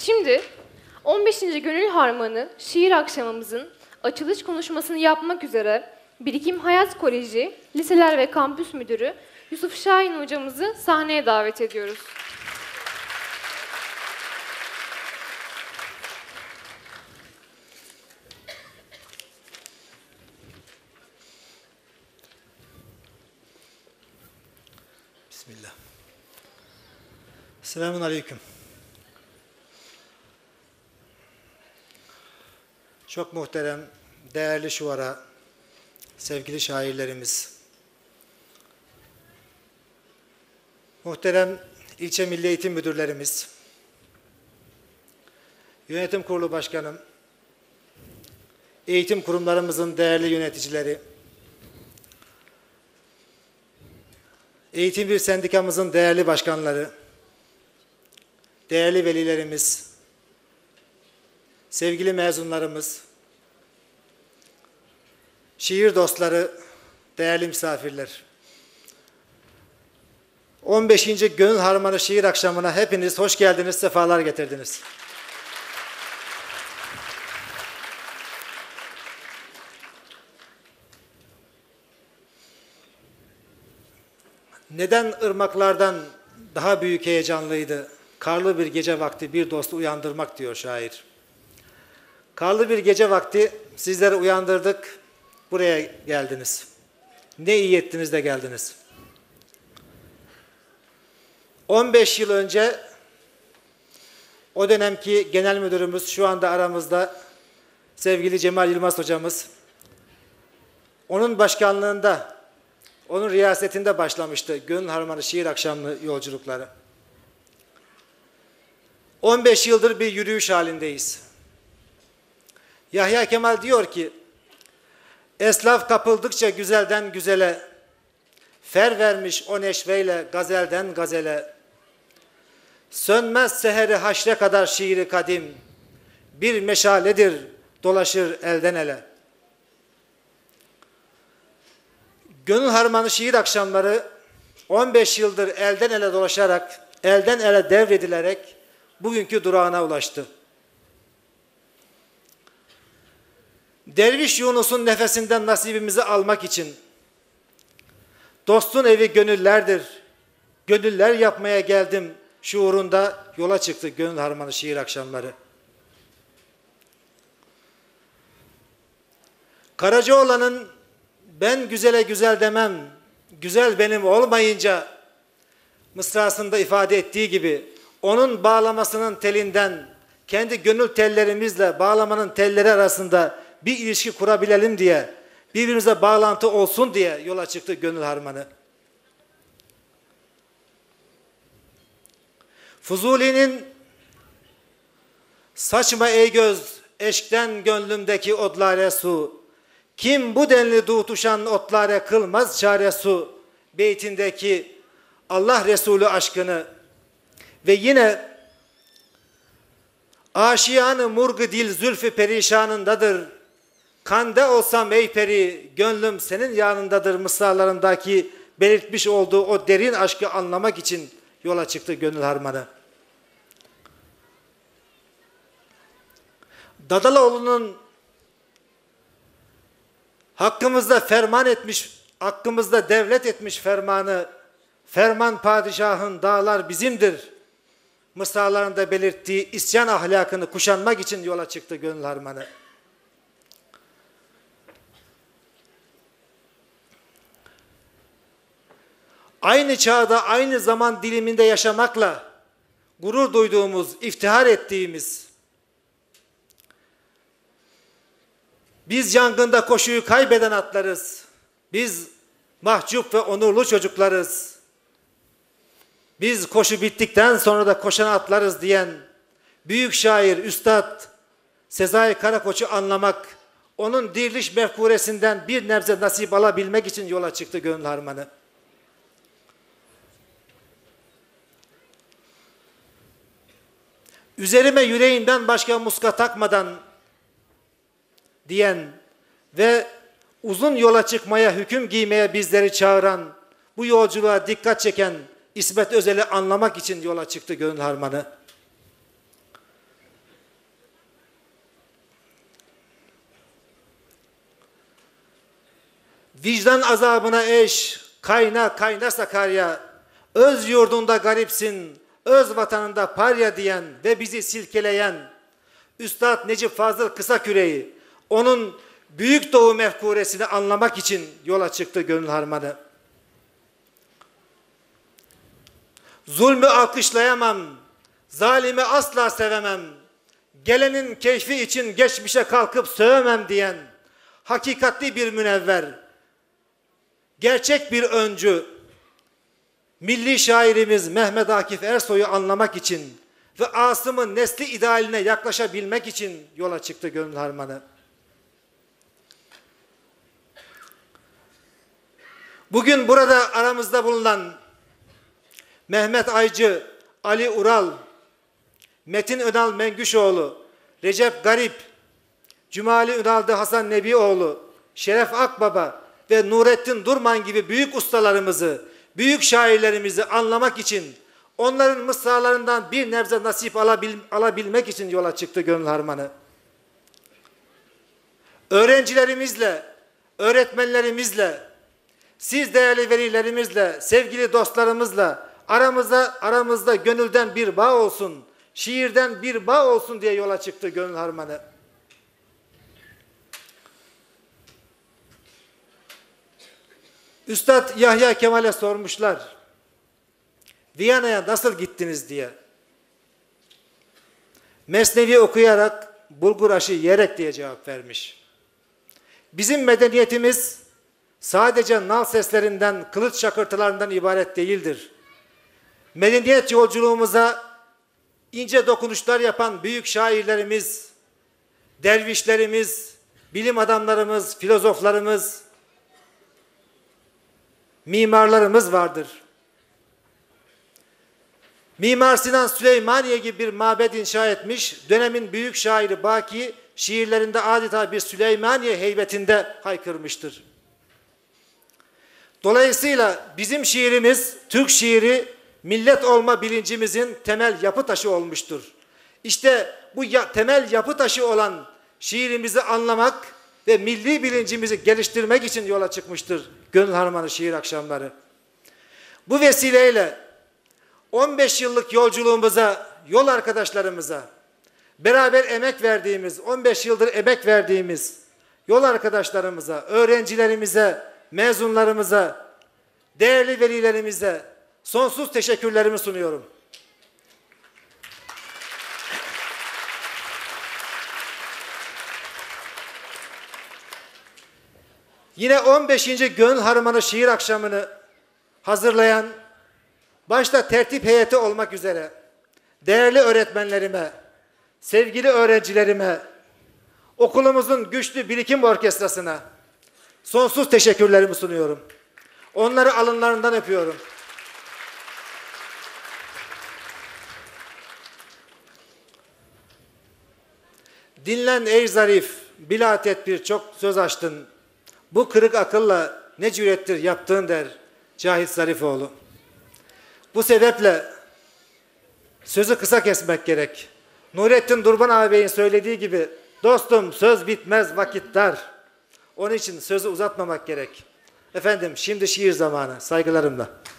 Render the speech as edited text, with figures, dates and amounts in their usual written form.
Şimdi 15. Gönül Harmanı şiir akşamımızın açılış konuşmasını yapmak üzere Birikim Hayat Koleji Liseler ve Kampüs Müdürü Yusuf Şahin hocamızı sahneye davet ediyoruz. Bismillah. Selamun Aleyküm. Çok muhterem, değerli şuvara, sevgili şairlerimiz, muhterem ilçe Milli Eğitim Müdürlerimiz, Yönetim Kurulu Başkanım, eğitim kurumlarımızın değerli yöneticileri, Eğitim Bir Sendikamızın değerli başkanları, değerli velilerimiz, sevgili mezunlarımız, şiir dostları, değerli misafirler. 15. Gönül Harmanı Şiir Akşamı'na hepiniz hoş geldiniz, sefalar getirdiniz. Neden ırmaklardan daha büyük heyecanlıydı? Karlı bir gece vakti bir dostu uyandırmak diyor şair. Karlı bir gece vakti sizleri uyandırdık, buraya geldiniz. Ne iyi ettiniz de geldiniz. 15 yıl önce o dönemki genel müdürümüz, şu anda aramızda sevgili Cemal Yılmaz hocamız, onun başkanlığında, onun riyasetinde başlamıştı Gönül Harmanı Şiir Akşamı yolculukları. 15 yıldır bir yürüyüş halindeyiz. Yahya Kemal diyor ki, esnaf kapıldıkça güzelden güzele, fer vermiş o neşveyle gazelden gazele, sönmez seheri haşre kadar şiiri kadim, bir meşaledir dolaşır elden ele. Gönül Harmanı Şiir Akşamları 15 yıldır elden ele dolaşarak, elden ele devredilerek bugünkü durağına ulaştı. Derviş Yunus'un nefesinden nasibimizi almak için dostun evi gönüllerdir, gönüller yapmaya geldim şuurunda yola çıktı Gönül Harmanı Şiir Akşamları. Karacaoğlan'ın ben güzele güzel demem, güzel benim olmayınca mısrasında ifade ettiği gibi onun bağlamasının telinden kendi gönül tellerimizle bağlamanın telleri arasında bir ilişki kurabilelim diye, birbirimize bağlantı olsun diye yola çıktı Gönül Harmanı. Fuzuli'nin saçma ey göz, eşkten gönlümdeki odlare su, kim bu denli duğtuşan otlare kılmaz çare su beytindeki Allah Resulü aşkını ve yine aşiyanı murgı dil zülfü perişanındadır, kande olsam ey peri gönlüm senin yanındadır mısralarındaki belirtmiş olduğu o derin aşkı anlamak için yola çıktı Gönül Harmanı. Dadaloğlu'nun hakkımızda ferman etmiş, hakkımızda devlet etmiş fermanı, ferman padişahın dağlar bizimdir mısralarında belirttiği isyan ahlakını kuşanmak için yola çıktı Gönül Harmanı. Aynı çağda, aynı zaman diliminde yaşamakla gurur duyduğumuz, iftihar ettiğimiz, biz yangında koşuyu kaybeden atlarız, biz mahcup ve onurlu çocuklarız, biz koşu bittikten sonra da koşan atlarız diyen büyük şair, üstad Sezai Karakoç'u anlamak, onun diriliş mefkuresinden bir nebze nasip alabilmek için yola çıktı Gönül Harmanı. Üzerime yüreğimden başka muska takmadan diyen ve uzun yola çıkmaya, hüküm giymeye bizleri çağıran, bu yolculuğa dikkat çeken İsmet Özel'i anlamak için yola çıktı Gönül Harmanı. Vicdan azabına eş, kayna kayna Sakarya, öz yurdunda garipsin, öz vatanında parya diyen ve bizi silkeleyen Üstad Necip Fazıl Kısaküre'yi, onun Büyük Doğu mefkuresini anlamak için yola çıktı gönül harmanı. Zulmü alkışlayamam, zalimi asla sevemem, gelenin keyfi için geçmişe kalkıp sövemem diyen hakikatli bir münevver, gerçek bir öncü, milli şairimiz Mehmet Akif Ersoy'u anlamak için ve Asım'ın nesli idealine yaklaşabilmek için yola çıktı gönül harmanı. Bugün burada aramızda bulunan Mehmet Aycı, Ali Ural, Metin Ünal Mengüşoğlu, Recep Garip, Cumali Ünal'dı Hasan Nebioğlu, Şeref Akbaba ve Nurettin Durman gibi büyük ustalarımızı, büyük şairlerimizi anlamak için, onların mısralarından bir nebze nasip alabilmek için yola çıktı gönül harmanı. Öğrencilerimizle, öğretmenlerimizle, siz değerli velilerimizle, sevgili dostlarımızla aramızda gönülden bir bağ olsun, şiirden bir bağ olsun diye yola çıktı gönül harmanı. Üstad Yahya Kemal'e sormuşlar, Viyana'ya nasıl gittiniz diye. Mesnevi okuyarak, bulgur aşı yiyerek diye cevap vermiş. Bizim medeniyetimiz sadece nal seslerinden, kılıç şakırtılarından ibaret değildir. Medeniyet yolculuğumuza ince dokunuşlar yapan büyük şairlerimiz, dervişlerimiz, bilim adamlarımız, filozoflarımız, mimarlarımız vardır. Mimar Sinan Süleymaniye gibi bir mabed inşa etmiş, dönemin büyük şairi Baki, şiirlerinde adeta bir Süleymaniye heybetinde haykırmıştır. Dolayısıyla bizim şiirimiz, Türk şiiri, millet olma bilincimizin temel yapı taşı olmuştur. İşte bu temel yapı taşı olan şiirimizi anlamak ve milli bilincimizi geliştirmek için yola çıkmıştır Gönül Harmanı Şiir Akşamları. Bu vesileyle 15 yıllık yolculuğumuza, yol arkadaşlarımıza, beraber emek verdiğimiz, 15 yıldır emek verdiğimiz yol arkadaşlarımıza, öğrencilerimize, mezunlarımıza, değerli velilerimize sonsuz teşekkürlerimi sunuyorum. Yine 15. Gönül Harmanı Şiir Akşamı'nı hazırlayan, başta tertip heyeti olmak üzere, değerli öğretmenlerime, sevgili öğrencilerime, okulumuzun güçlü birikim orkestrasına sonsuz teşekkürlerimi sunuyorum. Onları alınlarından öpüyorum. Dinlen ey zarif, bila tedbir çok söz açtın. Bu kırık akılla ne cürettir yaptığın der Cahit Zarifoğlu. Bu sebeple sözü kısa kesmek gerek. Nurettin Durban ağabeyin söylediği gibi, dostum söz bitmez vakit dar. Onun için sözü uzatmamak gerek. Efendim şimdi şiir zamanı, saygılarımla.